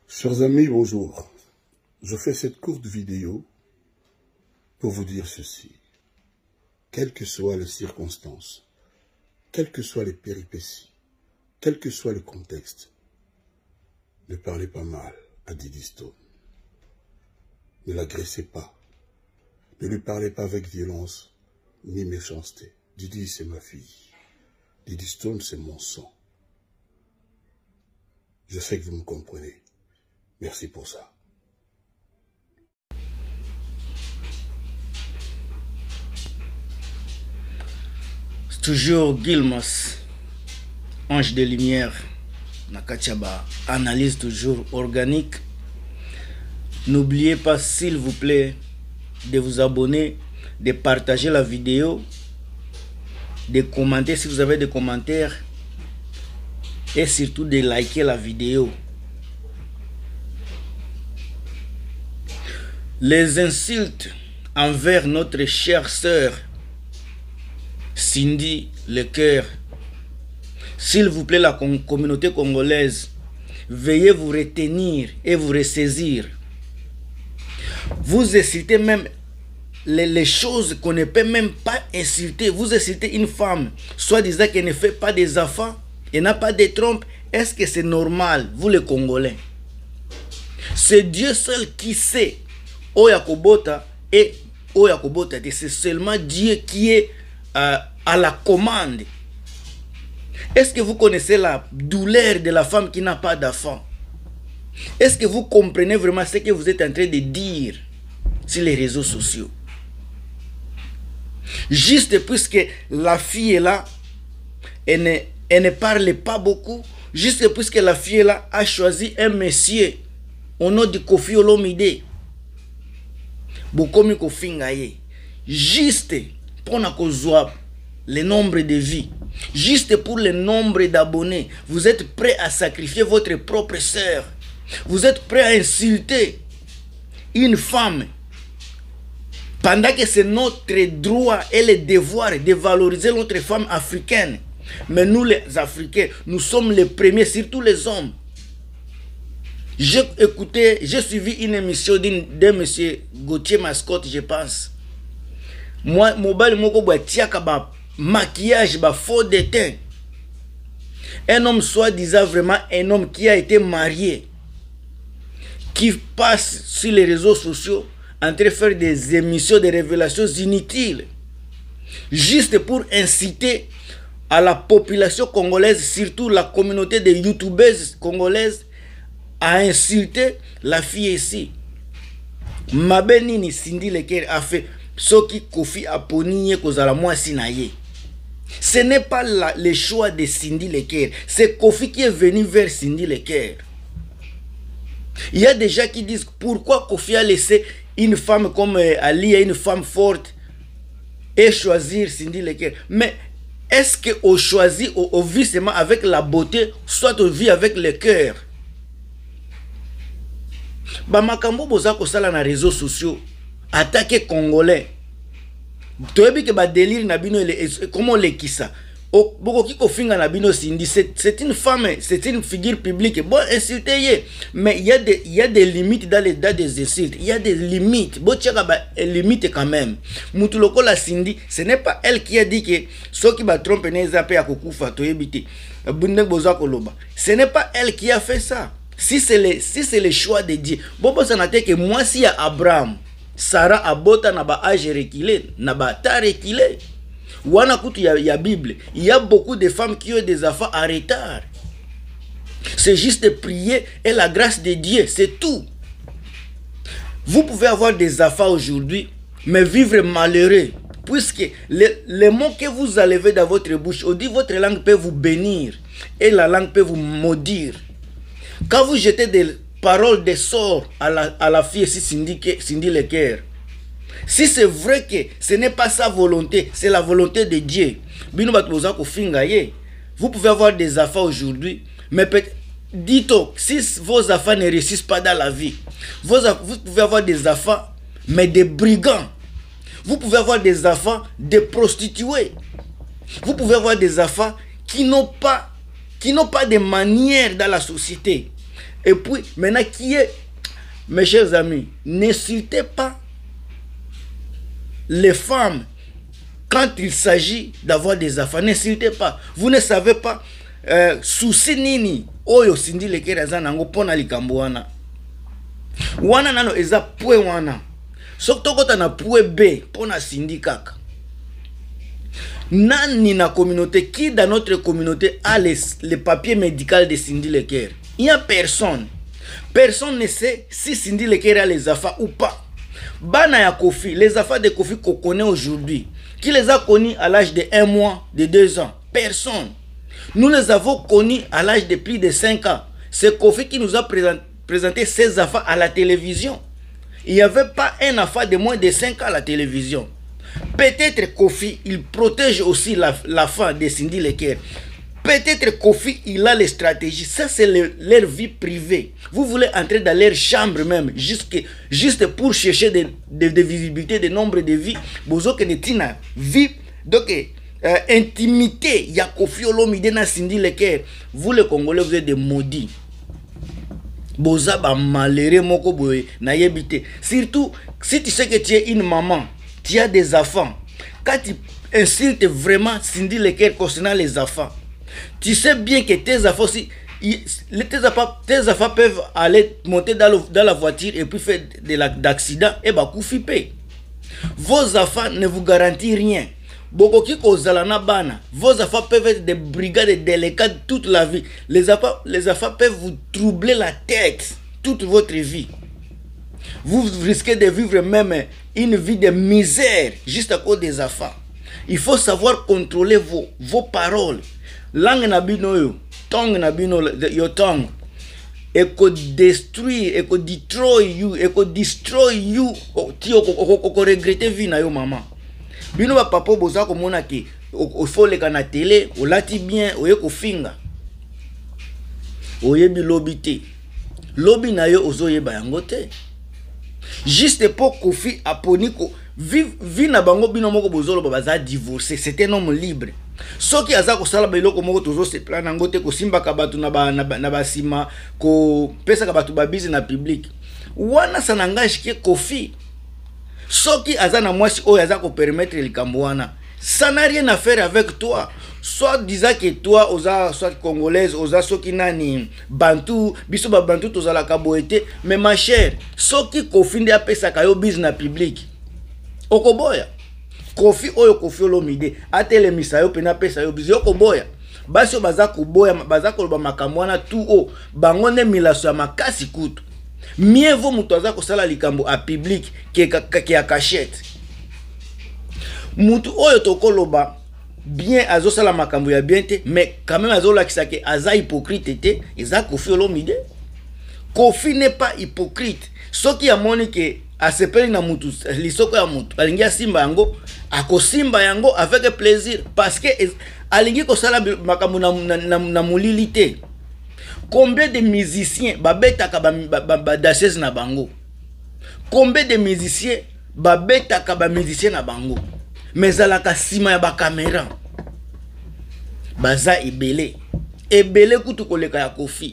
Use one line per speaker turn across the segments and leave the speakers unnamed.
Chers amis, bonjour. Je fais cette courte vidéo pour vous dire ceci. Quelles que soient les circonstances, quelles que soient les péripéties, quel que soit le contexte, ne parlez pas mal à Diddy Stone. Ne l'agressez pas. Ne lui parlez pas avec violence ni méchanceté. Diddy, c'est ma fille. Diddy Stone, c'est mon sang. Je sais que vous me comprenez. Merci pour ça.
C'est toujours Gilmas, ange de lumière. Nakachaba, analyse toujours organique. N'oubliez pas, s'il vous plaît, de vous abonner, de partager la vidéo, de commenter si vous avez des commentaires et surtout de liker la vidéo. Les insultes envers notre chère sœur Cindy Lecoeur, s'il vous plaît, la communauté congolaise, veuillez vous retenir et vous ressaisir. Vous insultez même les choses qu'on ne peut même pas insulter. Vous insultez une femme, soit disant qu'elle ne fait pas des enfants, elle n'a pas de trompe. Est-ce que c'est normal, vous les Congolais? C'est Dieu seul qui sait. Oyakobota et Oyakobota, c'est seulement Dieu qui est à la commande. Est-ce que vous connaissez la douleur de la femme qui n'a pas d'enfant? Est-ce que vous comprenez vraiment ce que vous êtes en train de dire sur les réseaux sociaux? Juste puisque la fille est là, elle ne parle pas beaucoup, juste puisque la fille est là a choisi un monsieur au nom de Koffi Olomide. Bokomi Kofingaye. Juste pour le nombre de vies, juste pour le nombre d'abonnés, vous êtes prêt à sacrifier votre propre sœur. Vous êtes prêt à insulter une femme pendant que c'est notre droit et le devoir de valoriser notre femme africaine. Mais nous les Africains, nous sommes les premiers, surtout les hommes. J'ai suivi une émission d'un monsieur Gauthier Mascotte, je pense. Moi, mobile moko ba tiaka ba maquillage, ba faux de teint. Un homme soi-disant vraiment un homme qui a été marié, qui passe sur les réseaux sociaux en train de faire des émissions de révélations inutiles, juste pour inciter à la population congolaise, surtout la communauté des youtubeuses congolaises, à insulter la fille ici. Mabenini Cindy Lecoeur a fait ce qui Koffi a ponié kozala moi sinaye. Ce n'est pas le choix de Cindy Lecoeur, c'est Koffi qui est venu vers Cindy Lecoeur. Il y a des gens qui disent pourquoi Koffi a laissé une femme comme Ali, une femme forte, et choisir Cindy Lecoeur. Mais est-ce qu'on choisit, on vit seulement avec la beauté, soit on vit avec le cœur? Bamakambo boza kosala na réseaux sociaux, attaquer Congolais. Toyebi ke ba délire na bino comment le kisa. Boko kiko finga na bino Cindy, c'est une femme, c'est une figure publique. Bon, insulter, mais il y a des limites dans des insultes. Il y a des limites. Bon, tchaka ba limite quand même. Mutuloko la Cindy, ce n'est pas elle qui a dit que ceux qui va tromper ne zappé à kukufa toyebite. Bunde boza koloba. Ce n'est pas elle qui a fait ça. Si c'est le choix de Dieu. Bon, ça n'a été que moi si y a Abraham, Sarah abota na ba âge reculé, na ba ta reculé. Wana kutu ya Bible, il y a beaucoup de femmes qui ont des enfants en retard. C'est juste de prier et la grâce de Dieu, c'est tout. Vous pouvez avoir des enfants aujourd'hui, mais vivre malheureux, puisque les mots que vous enlevez dans votre bouche, on dit votre langue peut vous bénir et la langue peut vous maudire. Quand vous jetez des paroles de sort à la fille ici, Cindy Lecoeur, si c'est vrai que ce n'est pas sa volonté, c'est la volonté de Dieu, vous pouvez avoir des enfants aujourd'hui, mais dites-vous, si vos enfants ne réussissent pas dans la vie, vous pouvez avoir des enfants, mais des brigands. Vous pouvez avoir des enfants, des prostituées. Vous pouvez avoir des enfants qui n'ont pas de manière dans la société. Et puis, maintenant, qui est, mes chers amis, n'insultez pas les femmes quand il s'agit d'avoir des enfants. N'insultez pas. Vous ne savez pas, souci nini, oyo sindi lekere zanango pona likambo wana. Wana nano eza pwe wana. Sokto kota na pwe B, pona sindi kaka. Nani na communauté, qui dans notre communauté a les papiers médicaux de Cindy Leker? Il n'y a personne. Personne ne sait si Cindy Leker a les affaires ou pas. Bana ya Kofi, les affaires de Kofi qu'on connaît aujourd'hui, qui les a connus à l'âge de 1 mois, de 2 ans? Personne. Nous les avons connus à l'âge de plus de 5 ans. C'est Kofi qui nous a présenté ces affaires à la télévision. Il n'y avait pas un affaire de moins de 5 ans à la télévision. Peut-être Kofi, il protège aussi la fin de Cindy Leker. Peut-être Kofi, il a les stratégies. Ça, c'est leur vie privée. Vous voulez entrer dans leur chambre même, juste pour chercher de visibilité, de nombre de vies. Bozo que netina vie. Donc, intimité. Il y a Kofi Olomide na Cindy Leker. Vous, les Congolais, vous êtes des maudits. Boza ba malheureux moko boye na yebite. Surtout, si tu sais que tu es une maman, tu as des enfants. Quand tu insultes vraiment Cindy Leker concernant les enfants, tu sais bien que tes enfants aussi, tes enfants peuvent aller monter dans la voiture et puis faire d'accident et bah koufipe. Vos enfants ne vous garantissent rien. Bokoki kozalana bana. Vos enfants peuvent être des brigades délicates toute la vie. Les enfants peuvent vous troubler la tête toute votre vie. Vous risquez de vivre même une vie de misère juste à cause des enfants. Il faut savoir contrôler vos paroles. Langue nabino yo, tongue nabino yo tongue. Eko détruire, eko destroy you. Ti oko regretter vie na yo maman. Bino ba papa boza ko mona ki o foleka na télé, o lati bien, o yeko finga. O yebi lobi te. Lobi na yo ozoyeba yango te. Juste pour Kofi Aponiko vi na bango bino moko bozolo baza divorcé, c'est un homme libre. Soki aza ko sala beloko moko tozo se plan nango te ko simba ka batu na ba sima ko pesa ka batu ba busy na public. Wana ça n'engage que Kofi. Soki aza na mwasi oyo aza ko permettre likambo wana, ça n'a rien à faire avec toi. Soit disant que toi oza soit congolaise, oza soki nani bantu, biso ba bantu tozala ka boete, mais ma chère, soki Kofi nde apesa ka yo busy na public. Okoboya. Kofi oyo Kofi Olomide atelemisa yo pena pesa yo busy okoboya. Basi yo baza koboya, baza koloba makambo wana tout o, bango ne milaso ya makasi kutu. Mieux vaut mutu aza kosala likambo a public ke a cachette. Mutu oyo tokoloba bien azosala makambo ya bien te, mais quand même azolakisa ke aza hypocrite te, eza Kofi Olomide. Kofi n'est pas hypocrite. Soki amoni ke asepeli na mutu lisoko ya mutu alingi asimba yango, akosimba yango avec plaisir parce que alingi kosala makambo na mulili te. Combien de musiciens babetaka ba danseuse na bango? Combien de musiciens babetaka ba musiciens na bango? Mais alaka sima ya ba caméra. Baza ebele. Ebele kutu koleka ya Kofi.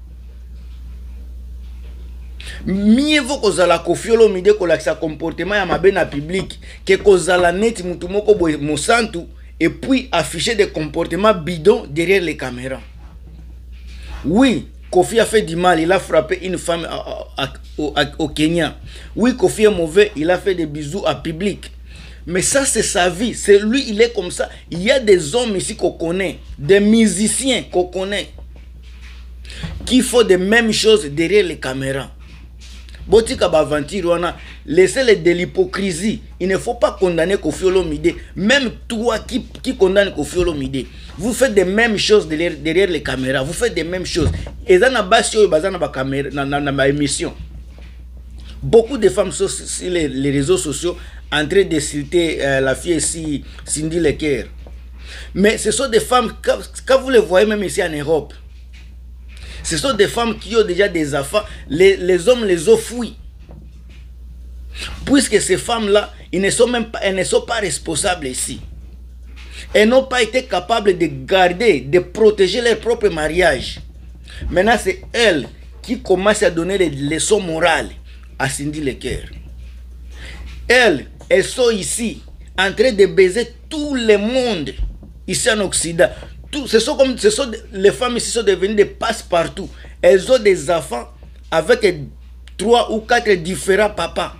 Mieux vaut kozala Kofi Olomide kolakisa comportement ya mabe na public que kozala neti mutu moko boye mosantu et puis afficher des comportements bidons derrière les caméras. Oui, Kofi a fait du mal, il a frappé une femme au Kenya. Oui, Kofi est mauvais, il a fait des bisous à public. Mais ça, c'est sa vie. C'est lui, il est comme ça. Il y a des hommes ici qu'on connaît, des musiciens qu'on connaît, qui font des mêmes choses derrière les caméras. Botika Bavantir, laissez de l'hypocrisie. Il ne faut pas condamner Kofi Olomide. Même toi qui condamne Kofi Olomide, vous faites des mêmes choses derrière les caméras. Vous faites des mêmes choses. Et dans la émission, beaucoup de femmes sont sur les réseaux sociaux en train de citer la fille ici, Cindy Leker. Mais ce sont des femmes, quand vous les voyez même ici en Europe, ce sont des femmes qui ont déjà des enfants. Les hommes les ont fouillés. Puisque ces femmes-là, elles ne sont pas responsables ici. Elles n'ont pas été capables de garder, de protéger leur propre mariage. Maintenant, c'est elles qui commence à donner des leçons morales à Cindy Lecker. Elles sont ici en train de baiser tout le monde ici en Occident. Les femmes ici sont devenues des passe-partout. Elles ont des enfants avec 3 ou 4 différents papas.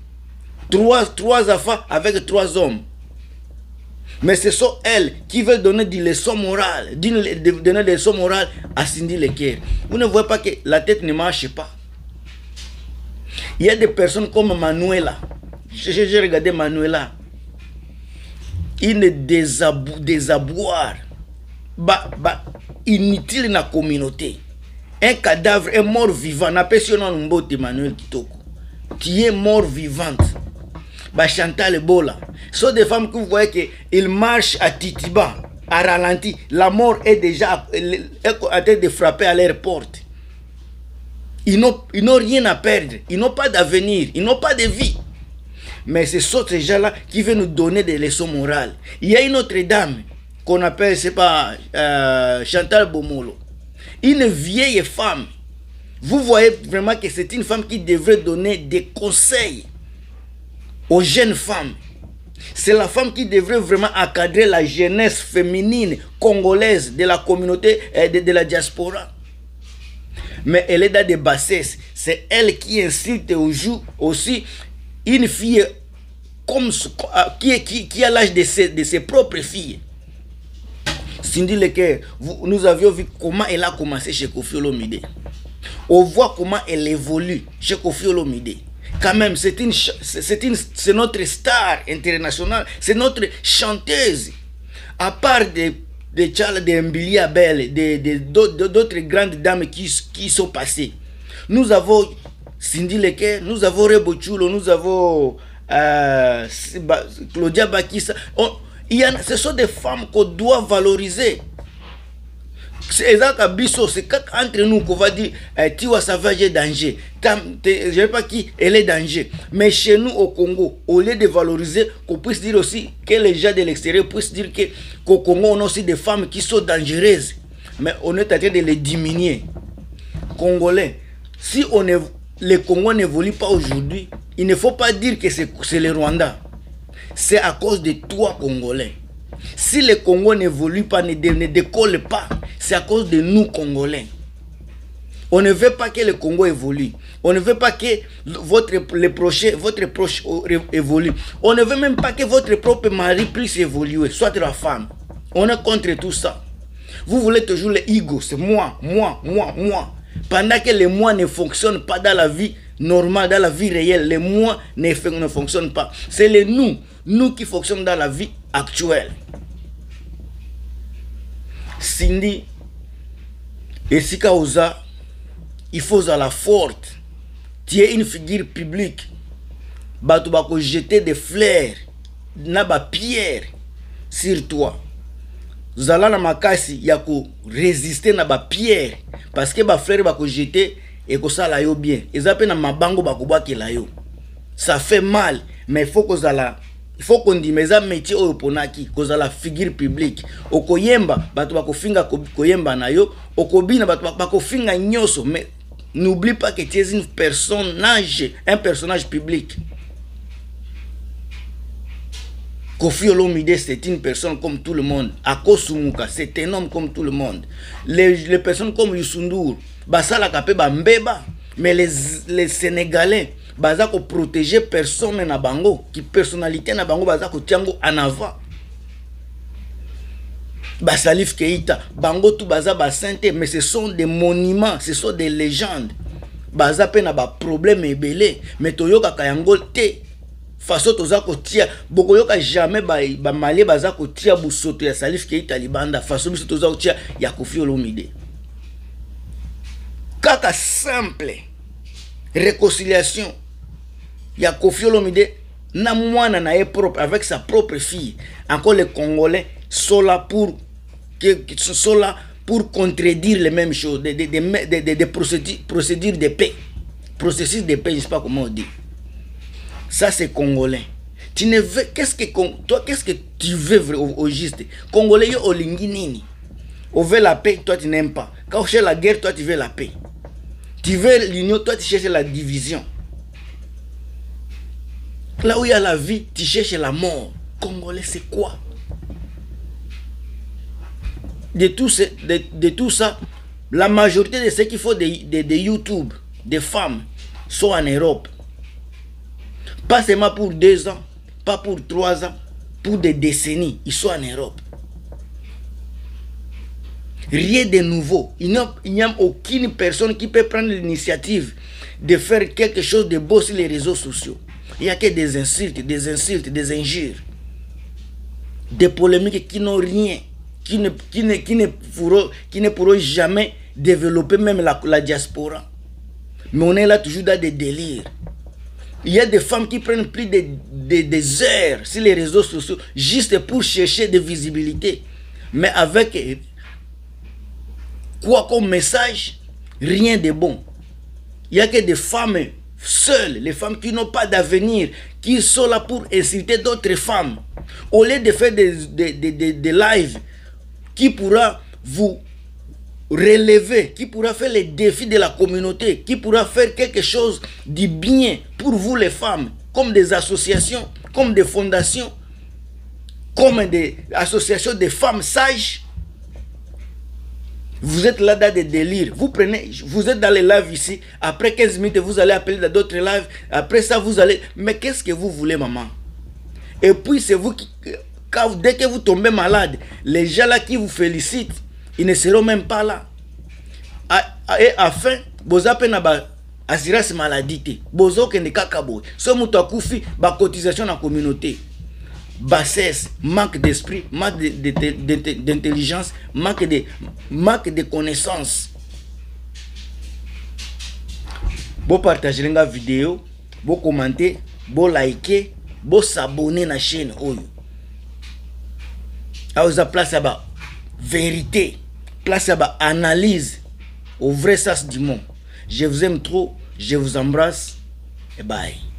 3 enfants avec 3 hommes. Mais ce sont elles qui veulent donner des leçons morales, donner des leçons morales à Cindy Lecker. Vous ne voyez pas que la tête ne marche pas. Il y a des personnes comme Manuela. J'ai regardé Manuela. Une désabouir inutile dans la communauté. Un cadavre, un mort vivant. N'a pas si on a Emmanuel Kitoko. Tu es mort vivante. Chantal Bola. Ce sont des femmes que vous voyez qu'ils marchent à Titiba, à ralenti. La mort est déjà en train de frapper à leur porte. Ils n'ont rien à perdre. Ils n'ont pas d'avenir. Ils n'ont pas de vie. Mais ce sont ces gens-là qui veulent nous donner des leçons morales. Il y a une autre dame qu'on appelle, c'est pas Chantal Bomolo. Une vieille femme. Vous voyez vraiment que c'est une femme qui devrait donner des conseils aux jeunes femmes. C'est la femme qui devrait vraiment encadrer la jeunesse féminine congolaise de la communauté de la diaspora. Mais elle est dans des bassesses. C'est elle qui incite aussi une fille comme, qui a l'âge de ses propres filles. Cindy Lecker, nous avions vu comment elle a commencé chez Koffi Olomide. On voit comment elle évolue chez Koffi Olomide. Quand même, c'est notre star internationale, c'est notre chanteuse. À part de Charles de Mbili Abel, d'autres grandes dames qui sont passées. Nous avons Cindy Lecker, nous avons Rebo Chulo, nous avons Claudia Bakissa. Ce sont des femmes qu'on doit valoriser. C'est entre nous qu'on va dire Tiwa Savage est danger. Je ne sais pas qui elle est danger. Mais chez nous au Congo, au lieu de valoriser, qu'on puisse dire aussi que les gens de l'extérieur puissent dire qu'au Congo, on a aussi des femmes qui sont dangereuses. Mais on est en train de les diminuer. Congolais, si le Congo n'évolue pas aujourd'hui, il ne faut pas dire que c'est le Rwanda. C'est à cause de toi, Congolais. Si le Congo n'évolue pas, ne décolle pas, c'est à cause de nous, Congolais. On ne veut pas que le Congo évolue. On ne veut pas que votre proche évolue. On ne veut même pas que votre propre mari puisse évoluer, soit la femme. On est contre tout ça. Vous voulez toujours le ego, c'est moi. Pendant que les moi ne fonctionnent pas dans la vie normale, dans la vie réelle, les moi ne fonctionnent pas. C'est les nous qui fonctionnent dans la vie actuelle. Cindy, et Sika Oza, il faut la forte. Tu es une figure publique. Tu vas jeter des fleurs, des pierres sur toi. Zala na makasi ya ko résister na ba pierre parce que ba fleur ba ko jeter et ko sala yo bien. Ezape na mabango ba ko bakela yo. Ça fait mal, mais il faut qu'on dise mais ça métier au ponaki cause la figure publique. Okoyemba batu ba ko finga koyemba na yo, okobina batu ba ko finga nyoso, mais n'oublie pas que tu es un personnage public. Koffi Olomide, c'est une personne comme tout le monde. Akosumuka, c'est un homme comme tout le monde. Les personnes comme Youssou N'Dour, basala kapé ba mbeba, mais les Sénégalais, baza ko protéger personne na bango, qui personnalité na bango baza ko tiango en avant. Salif Keita, bango tout baza ba sainté, mais ce sont des monuments, ce sont des légendes. Baza pe na ba problème ebelé, mais toyoka kayango te. Façon toza kotia bokoyoka jamais ba malé baza kotia busoto ya Salif Keita libanda façon biso toza kotia ya Koffi Olomide. Kaka simple réconciliation ya Koffi Olomide na mwana na propre avec sa propre fille. Encore les Congolais sont là pour contredire les mêmes choses, des procédures de paix. Processus de paix, je ne sais pas comment on dit. Ça c'est Congolais. Tu ne veux qu'est-ce que tu veux au juste? Congolais yo olingi nini? On veut la paix, toi tu n'aimes pas. Quand on cherche la guerre, toi tu veux la paix. Tu veux l'union, toi tu cherches la division. Là où il y a la vie, tu cherches la mort. Congolais, c'est quoi? De tout ça, la majorité de ceux qui font des YouTube, des femmes, sont en Europe. Pas seulement pour 2 ans, pas pour 3 ans, pour des décennies, ils sont en Europe. Rien de nouveau. Il n'y a aucune personne qui peut prendre l'initiative de faire quelque chose de beau sur les réseaux sociaux. Il n'y a que des insultes, des injures, des polémiques qui n'ont rien, qui ne pourront jamais développer même la diaspora. Mais on est là toujours dans des délires. Il y a des femmes qui prennent plus des heures sur les réseaux sociaux juste pour chercher de visibilité. Mais avec quoi comme message? Rien de bon. Il n'y a que des femmes seules, les femmes qui n'ont pas d'avenir, qui sont là pour inciter d'autres femmes. Au lieu de faire des lives qui pourra vous relever, qui pourra faire les défis de la communauté, qui pourra faire quelque chose de bien pour vous les femmes, comme des associations, comme des fondations, comme des associations de femmes sages. Vous êtes là dans des délires. Vous êtes dans les lives ici. Après 15 minutes, vous allez appeler dans d'autres lives. Après ça, vous allez... Mais qu'est-ce que vous voulez, maman? Et puis, c'est vous qui... Dès que vous tombez malade, les gens là qui vous félicitent, ils ne seront même pas là. Et afin, vous avez une assurance maladie. Vous avez une kakabo. Si vous avez une cotisation dans la communauté. Bassesse, manque d'esprit, manque d'intelligence, manque de connaissances. Vous partagez la vidéo, vous commentez, vous likez, vous s'abonnez à la chaîne. Vous avez place à la vérité, place à la analyse au vrai sens du monde. Je vous aime trop, je vous embrasse et bye.